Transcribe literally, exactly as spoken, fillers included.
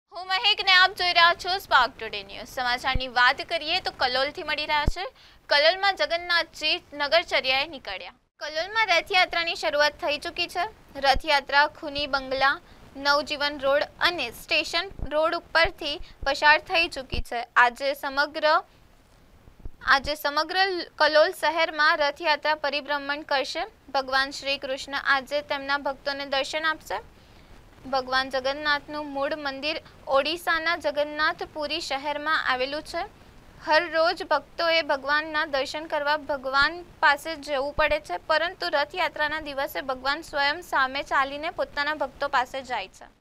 હું મહેક ને આપ જોઈ રહ્યા છો સ્પાર્ક ટુડે ન્યૂઝ। સમાચારની વાત કરીએ તો કલોલથી મળી રહ્યા છે। કલોલમાં જગન્નાથજી નગરચર્યાએ નીકળ્યા। કલોલમાં રથયાત્રાની શરૂઆત થઈ ચૂકી છે। રથયાત્રા ખૂની બંગલા, નવજીવન રોડ અને સ્ટેશન રોડ ઉપરથી પસાર થઈ ચૂકી છે। આજે સમગ્ર આજે સમગ્ર કલોલ શહેરમાં રથયાત્રા પરિભ્રમણ કરશે। ભગવાન શ્રી કૃષ્ણ આજે તેમના ભક્તોને દર્શન આપશે। ભગવાન જગન્નાથનું મૂળ મંદિર ઓડિશાના જગન્નાથપુરી શહેરમાં આવેલું છે। હર રોજ ભક્તોએ ભગવાનના દર્શન કરવા ભગવાન પાસે જવું પડે છે, પરંતુ રથયાત્રાના દિવસે ભગવાન સ્વયં સામે ચાલીને પોતાના ભક્તો પાસે જાય છે।